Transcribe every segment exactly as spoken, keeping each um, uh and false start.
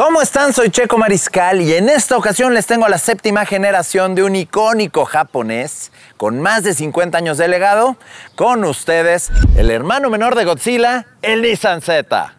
¿Cómo están? Soy Checo Mariscal y en esta ocasión les tengo la séptima generación de un icónico japonés con más de cincuenta años de legado. Con ustedes, el hermano menor de Godzilla, el Nissan Z.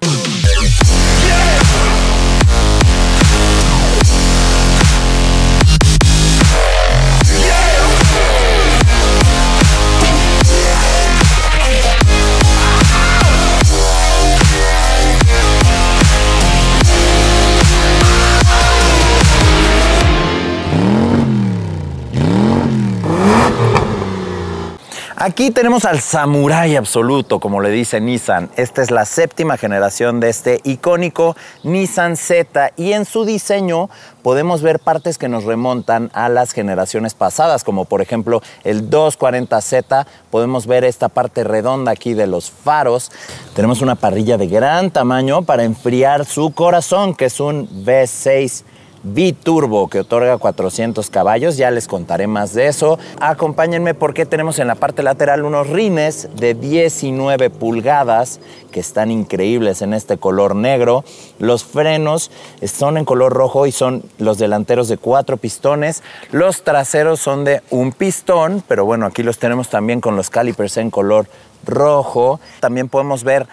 Aquí tenemos al samurái absoluto, como le dice Nissan. Esta es la séptima generación de este icónico Nissan Z y en su diseño podemos ver partes que nos remontan a las generaciones pasadas, como por ejemplo el doscientos cuarenta Z. Podemos ver esta parte redonda aquí de los faros. Tenemos una parrilla de gran tamaño para enfriar su corazón, que es un V seis biturbo que otorga cuatrocientos caballos. Ya les contaré más de eso. Acompáñenme porque tenemos en la parte lateral unos rines de diecinueve pulgadas que están increíbles en este color negro. Los frenos son en color rojo y son los delanteros de cuatro pistones. Los traseros son de un pistón, pero bueno, aquí los tenemos también con los calipers en color rojo. También podemos ver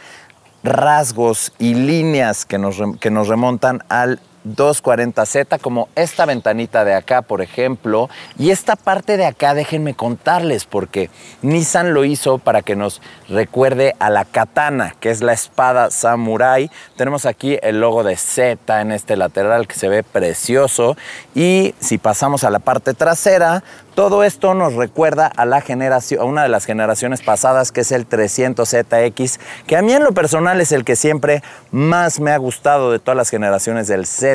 rasgos y líneas que nos, que nos remontan al doscientos cuarenta Z, como esta ventanita de acá, por ejemplo. Y esta parte de acá, déjenme contarles, porque Nissan lo hizo para que nos recuerde a la katana, que es la espada samurái. Tenemos aquí el logo de Z en este lateral, que se ve precioso. Y si pasamos a la parte trasera, todo esto nos recuerda a, la generación, a una de las generaciones pasadas, que es el trescientos Z X, que a mí en lo personal es el que siempre más me ha gustado de todas las generaciones del Z.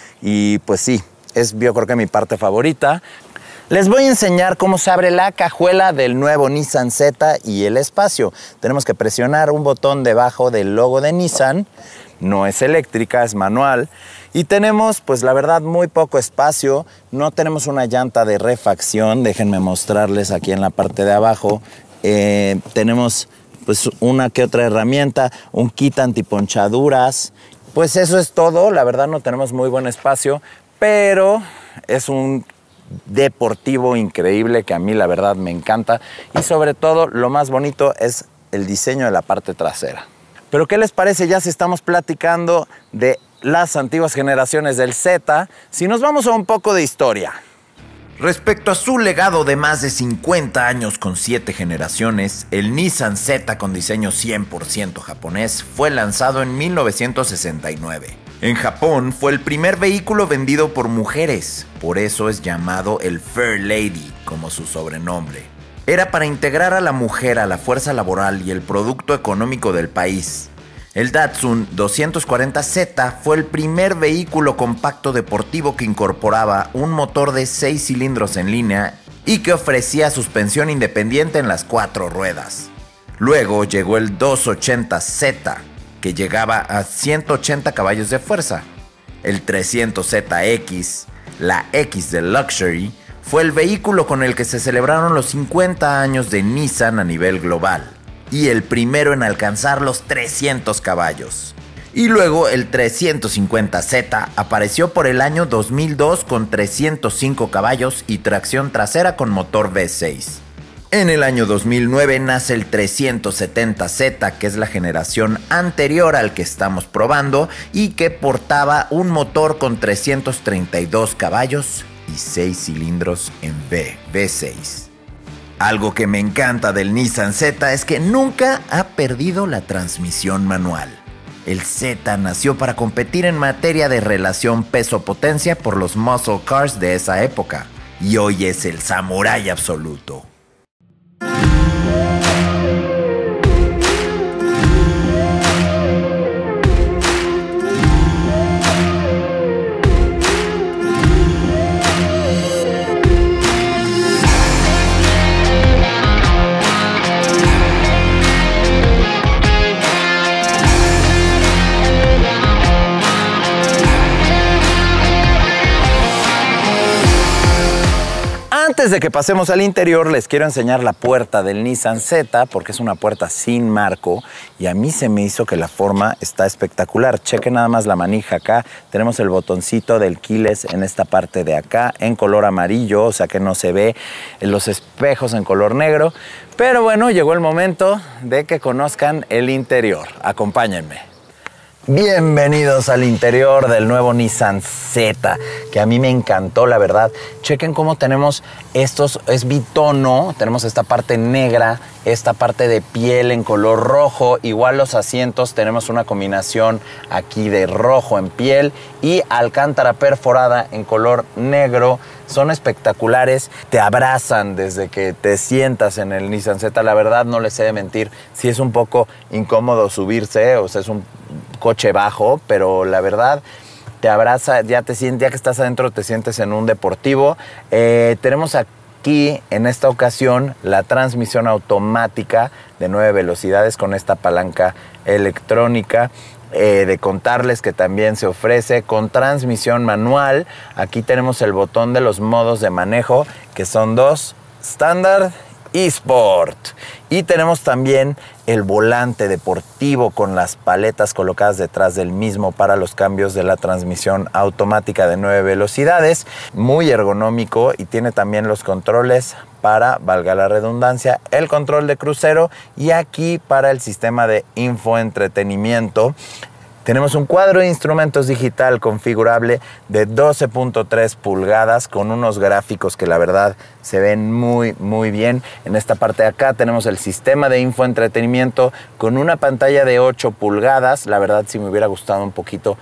Y pues sí, es yo creo que mi parte favorita. Les voy a enseñar cómo se abre la cajuela del nuevo Nissan Z y el espacio. Tenemos que presionar un botón debajo del logo de Nissan. No es eléctrica, es manual. Y tenemos, pues la verdad, muy poco espacio. No tenemos una llanta de refacción. Déjenme mostrarles aquí en la parte de abajo. Eh, tenemos pues una que otra herramienta, un kit antiponchaduras. Pues eso es todo. La verdad no tenemos muy buen espacio, pero es un deportivo increíble que a mí la verdad me encanta. Y sobre todo, lo más bonito es el diseño de la parte trasera. Pero ¿qué les parece ya si estamos platicando de las antiguas generaciones del Z? Si nos vamos a un poco de historia. Respecto a su legado de más de cincuenta años con siete generaciones, el Nissan Z con diseño cien por ciento japonés fue lanzado en mil novecientos sesenta y nueve. En Japón fue el primer vehículo vendido por mujeres, por eso es llamado el Fair Lady como su sobrenombre. Era para integrar a la mujer a la fuerza laboral y el producto económico del país. El Datsun doscientos cuarenta Z fue el primer vehículo compacto deportivo que incorporaba un motor de seis cilindros en línea y que ofrecía suspensión independiente en las cuatro ruedas. Luego llegó el doscientos ochenta Z, que llegaba a ciento ochenta caballos de fuerza. El trescientos Z X, la X de Luxury, fue el vehículo con el que se celebraron los cincuenta años de Nissan a nivel global, y el primero en alcanzar los trescientos caballos. Y luego el trescientos cincuenta Z apareció por el año dos mil dos con trescientos cinco caballos y tracción trasera con motor V seis. En el año dos mil nueve nace el trescientos setenta Z, que es la generación anterior al que estamos probando y que portaba un motor con trescientos treinta y dos caballos y seis cilindros en V, V seis. Algo que me encanta del Nissan Z es que nunca ha perdido la transmisión manual. El Z nació para competir en materia de relación peso-potencia por los muscle cars de esa época, y hoy es el samurái absoluto. Antes de que pasemos al interior, les quiero enseñar la puerta del Nissan Z, porque es una puerta sin marco y a mí se me hizo que la forma está espectacular. Chequen nada más la manija acá. Tenemos el botoncito del keyless en esta parte de acá, en color amarillo, o sea que no se ve los espejos en color negro. Pero bueno, llegó el momento de que conozcan el interior. Acompáñenme. Bienvenidos al interior del nuevo Nissan Z, que a mí me encantó, la verdad. Chequen cómo tenemos estos, es bitono, tenemos esta parte negra, esta parte de piel en color rojo. Igual los asientos, tenemos una combinación aquí de rojo en piel y alcántara perforada en color negro. Son espectaculares, te abrazan desde que te sientas en el Nissan Z. La verdad, no les he de mentir, sí es un poco incómodo subirse, o sea, es un coche bajo, pero la verdad te abraza, ya te sientes, ya que estás adentro te sientes en un deportivo. Eh, tenemos aquí en esta ocasión la transmisión automática de nueve velocidades con esta palanca electrónica. Eh, de contarles que también se ofrece con transmisión manual. Aquí tenemos el botón de los modos de manejo, que son dos, estándar y Sport. Y tenemos también el volante deportivo con las paletas colocadas detrás del mismo para los cambios de la transmisión automática de nueve velocidades. Muy ergonómico y tiene también los controles para, valga la redundancia, el control de crucero y aquí para el sistema de infoentretenimiento. Tenemos un cuadro de instrumentos digital configurable de doce punto tres pulgadas con unos gráficos que la verdad se ven muy muy bien. En esta parte de acá tenemos el sistema de infoentretenimiento con una pantalla de ocho pulgadas. La verdad, si me hubiera gustado un poquito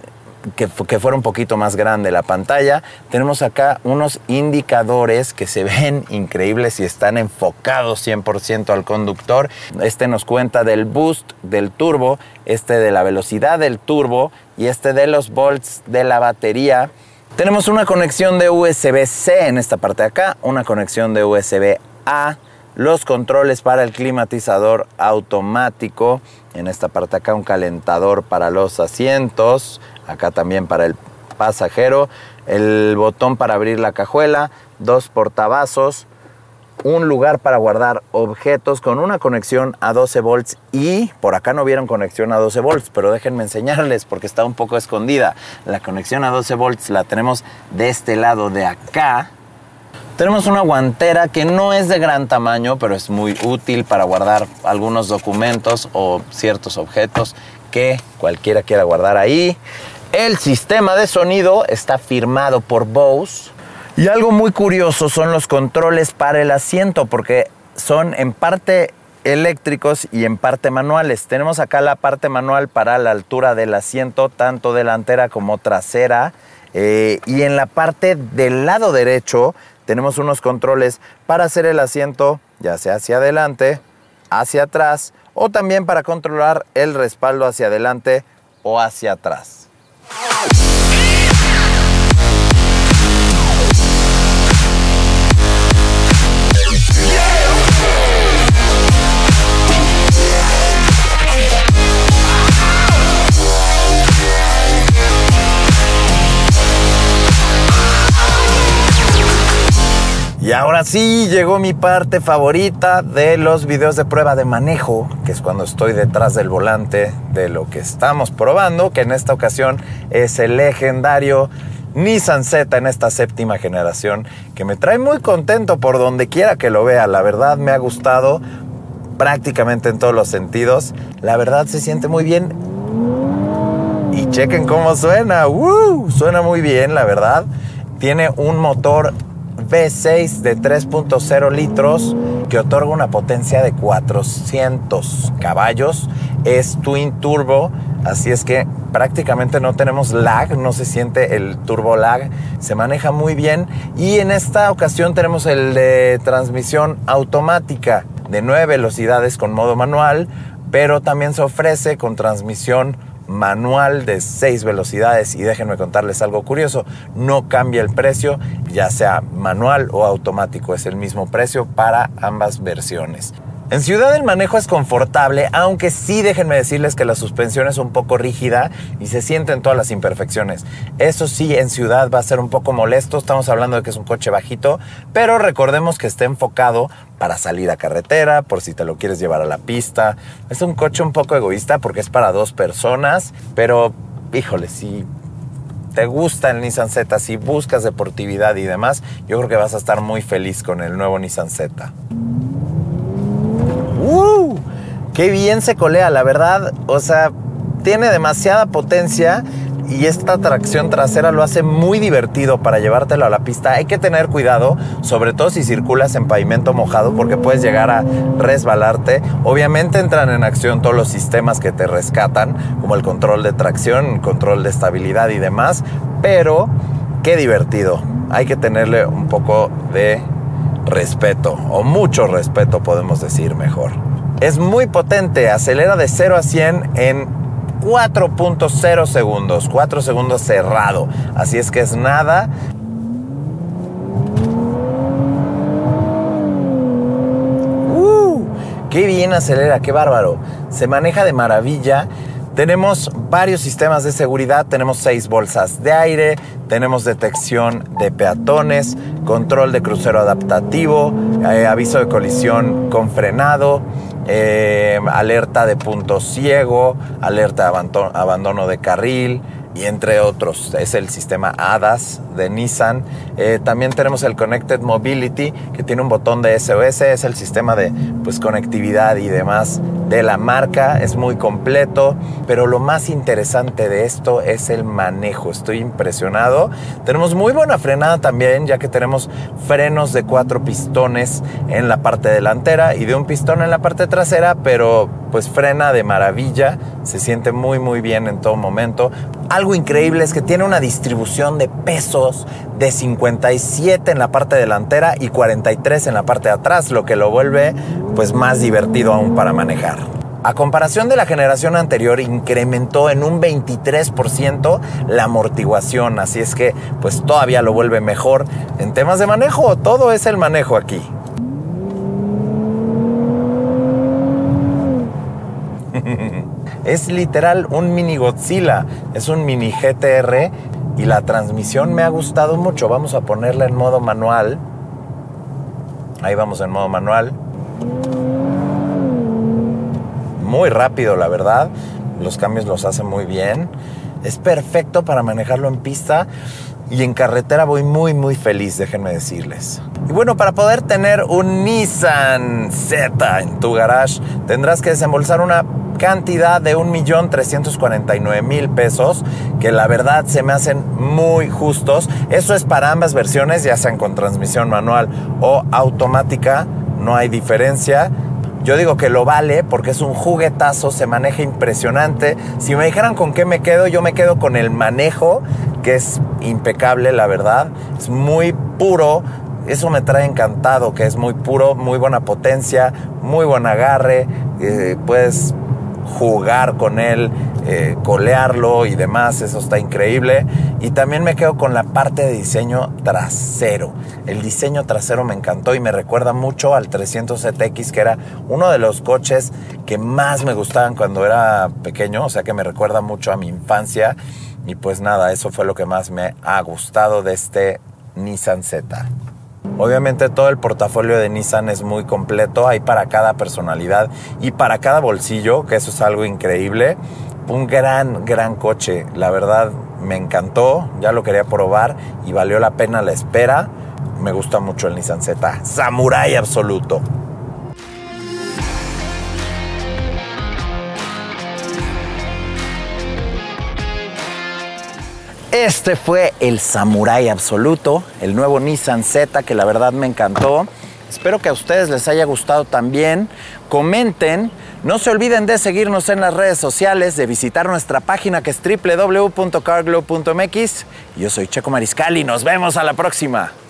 Que, que fuera un poquito más grande la pantalla. Tenemos acá unos indicadores que se ven increíbles y están enfocados cien por ciento al conductor. Este nos cuenta del boost del turbo, este de la velocidad del turbo y este de los volts de la batería. Tenemos una conexión de U S B C en esta parte de acá, una conexión de U S B A, los controles para el climatizador automático, en esta parte de acá un calentador para los asientos, acá también para el pasajero, el botón para abrir la cajuela, dos portavasos, un lugar para guardar objetos con una conexión a doce volts y por acá no vieron conexión a doce volts, pero déjenme enseñarles porque está un poco escondida. La conexión a doce volts la tenemos de este lado de acá. Tenemos una guantera que no es de gran tamaño, pero es muy útil para guardar algunos documentos o ciertos objetos que cualquiera quiera guardar ahí. El sistema de sonido está firmado por Bose. Y algo muy curioso son los controles para el asiento, porque son en parte eléctricos y en parte manuales. Tenemos acá la parte manual para la altura del asiento, tanto delantera como trasera. Eh, y en la parte del lado derecho tenemos unos controles para hacer el asiento, ya sea hacia adelante, hacia atrás, o también para controlar el respaldo hacia adelante o hacia atrás. Y ahora sí llegó mi parte favorita de los videos de prueba de manejo, que es cuando estoy detrás del volante de lo que estamos probando, que en esta ocasión es el legendario Nissan Z en esta séptima generación, que me trae muy contento por donde quiera que lo vea. La verdad me ha gustado prácticamente en todos los sentidos. La verdad se siente muy bien. Y chequen cómo suena. ¡Uh! Suena muy bien, la verdad. Tiene un motor V seis de tres punto cero litros que otorga una potencia de cuatrocientos caballos. Es twin turbo, así es que prácticamente no tenemos lag, no se siente el turbo lag, se maneja muy bien. Y en esta ocasión tenemos el de transmisión automática de nueve velocidades con modo manual, pero también se ofrece con transmisión manual de seis velocidades. Y déjenme contarles algo curioso, no cambia el precio, ya sea manual o automático, es el mismo precio para ambas versiones. En ciudad el manejo es confortable, aunque sí déjenme decirles que la suspensión es un poco rígida y se sienten todas las imperfecciones. Eso sí, en ciudad va a ser un poco molesto, estamos hablando de que es un coche bajito, pero recordemos que está enfocado para salir a carretera, por si te lo quieres llevar a la pista. Es un coche un poco egoísta porque es para dos personas, pero híjole, si te gusta el Nissan Z, si buscas deportividad y demás, yo creo que vas a estar muy feliz con el nuevo Nissan Z. ¡Uh! ¡Qué bien se colea! La verdad, o sea, tiene demasiada potencia y esta tracción trasera lo hace muy divertido para llevártelo a la pista. Hay que tener cuidado, sobre todo si circulas en pavimento mojado, porque puedes llegar a resbalarte. Obviamente entran en acción todos los sistemas que te rescatan, como el control de tracción, el control de estabilidad y demás, pero qué divertido. Hay que tenerle un poco de respeto, o mucho respeto podemos decir mejor. Es muy potente, acelera de cero a cien en cuatro punto cero segundos, cuatro segundos cerrado, así es que es nada. ¡Uh! ¡Qué bien acelera, qué bárbaro! Se maneja de maravilla. Tenemos varios sistemas de seguridad, tenemos seis bolsas de aire, tenemos detección de peatones, control de crucero adaptativo, eh, aviso de colisión con frenado, eh, alerta de punto ciego, alerta de abandono, abandono de carril y entre otros. Es el sistema A D A S de Nissan. Eh, también tenemos el Connected Mobility, que tiene un botón de S O S, es el sistema de pues, conectividad y demás de la marca, es muy completo, pero lo más interesante de esto es el manejo. Estoy impresionado. Tenemos muy buena frenada también, ya que tenemos frenos de cuatro pistones en la parte delantera y de un pistón en la parte trasera, pero pues frena de maravilla, se siente muy muy bien en todo momento. Algo increíble es que tiene una distribución de pesos de cincuenta y siete en la parte delantera y cuarenta y tres en la parte de atrás, lo que lo vuelve pues más divertido aún para manejar. A comparación de la generación anterior, incrementó en un veintitrés por ciento la amortiguación, así es que pues todavía lo vuelve mejor. En temas de manejo, todo es el manejo aquí. Es literal un mini Godzilla, es un mini G T R y la transmisión me ha gustado mucho. Vamos a ponerla en modo manual. Ahí vamos en modo manual. Muy rápido, la verdad. Los cambios los hace muy bien. Es perfecto para manejarlo en pista. Y en carretera voy muy muy feliz, déjenme decirles. Y bueno, para poder tener un Nissan Z en tu garage, tendrás que desembolsar una cantidad de un millón trescientos cuarenta y nueve mil pesos, que la verdad se me hacen muy justos. Eso es para ambas versiones, ya sean con transmisión manual o automática, no hay diferencia. Yo digo que lo vale porque es un juguetazo, se maneja impresionante. Si me dijeran con qué me quedo, yo me quedo con el manejo, que es impecable, la verdad. Es muy puro, eso me trae encantado, que es muy puro, muy buena potencia, muy buen agarre. Eh, puedes jugar con él, eh, colearlo y demás, eso está increíble. Y también me quedo con la parte de diseño trasero. El diseño trasero me encantó y me recuerda mucho al trescientos Z X, que era uno de los coches que más me gustaban cuando era pequeño, o sea que me recuerda mucho a mi infancia. Y pues nada, eso fue lo que más me ha gustado de este Nissan Z. Obviamente todo el portafolio de Nissan es muy completo, hay para cada personalidad y para cada bolsillo, que eso es algo increíble. Un gran, gran coche, la verdad me encantó, ya lo quería probar y valió la pena la espera. Me gusta mucho el Nissan Z, Samurai absoluto. Este fue el Samurai absoluto, el nuevo Nissan Z, que la verdad me encantó. Espero que a ustedes les haya gustado también. Comenten, no se olviden de seguirnos en las redes sociales, de visitar nuestra página que es doble u doble u doble u punto carglow punto m x. Yo soy Checo Mariscal y nos vemos a la próxima.